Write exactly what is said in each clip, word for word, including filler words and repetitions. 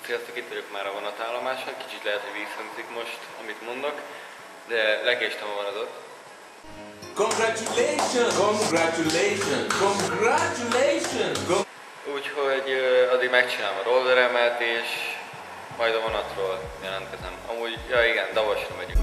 Sziasztok, itt vagyok már a vonatállomáson, kicsit lehet, hogy visszhangzik most, amit mondok, de lekéstem a vonatot. Congratulations! Congratulations! Congratulations! Úgyhogy uh, addig megcsinálom a rolleremet, és majd a vonatról jelentkezem. Amúgy, ja igen, Davosra megyünk.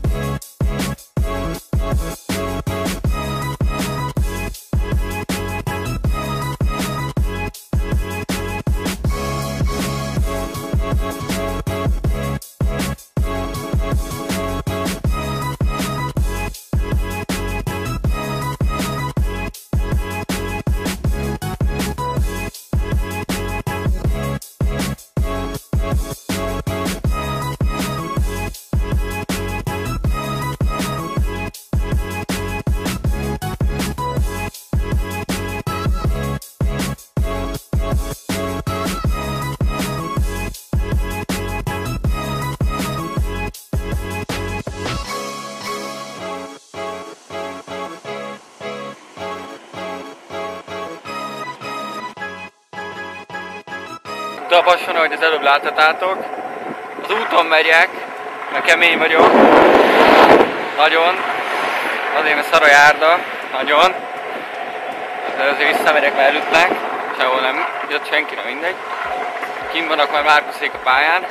Tapason, ahogy az előbb láthatátok, az úton megyek, mert kemény vagyok, nagyon, azért mert szar a járda, nagyon, de azért visszamegyek, mert elütnek, sehol nem jött senki, nem mindegy. Kint vannak már Márkuszék a pályán.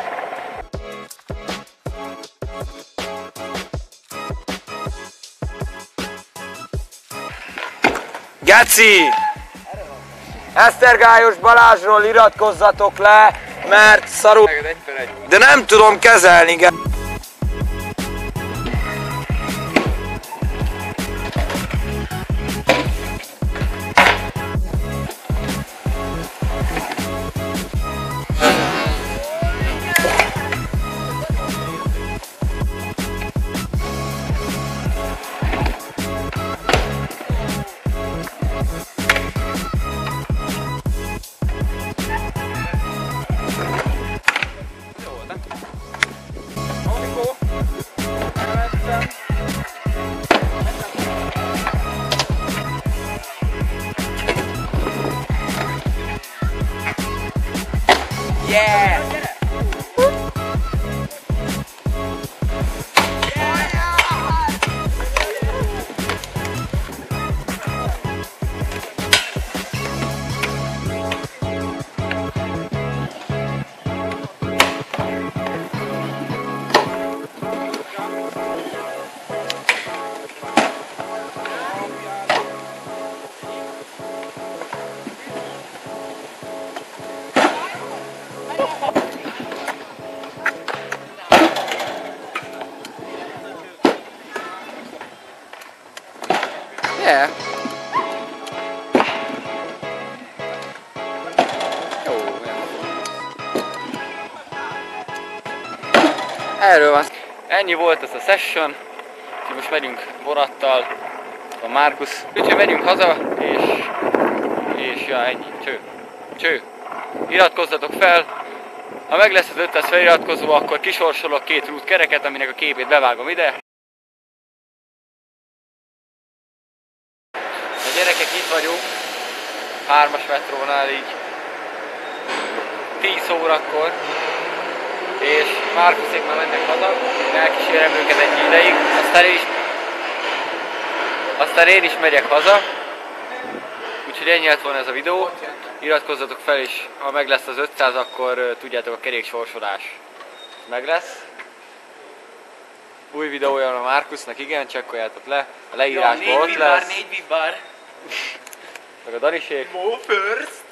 Geci! Esztergályos Balázsról iratkozzatok le, mert szarul... De nem tudom kezelni. Yeah! Yeah. Jó, erről van. Ennyi volt ez a session. Most megyünk vonattal a Márkusz. Úgyhogy megyünk haza, és, és ja, ennyi. Cső. Cső. Iratkozzatok fel. Ha meg lesz az ötszáz feliratkozó, akkor kisorsolok két rút kereket, aminek a képét bevágom ide. A gyerekek, itt vagyunk, hármas metrónál így tíz órakor, és Márkuszék már mennek haza, én elkísérem őket egy ideig, aztán én is, aztán én is megyek haza, úgyhogy ennyi lett volna ez a videó, iratkozzatok fel, és ha meg lesz az ötszáz, akkor tudjátok, a keréksorsolás meg lesz. Új videója van a Márkusznak, igen, csekkoljátok le, a leírásban ott lesz. négy bibár, Meg a Danisék. Mo first.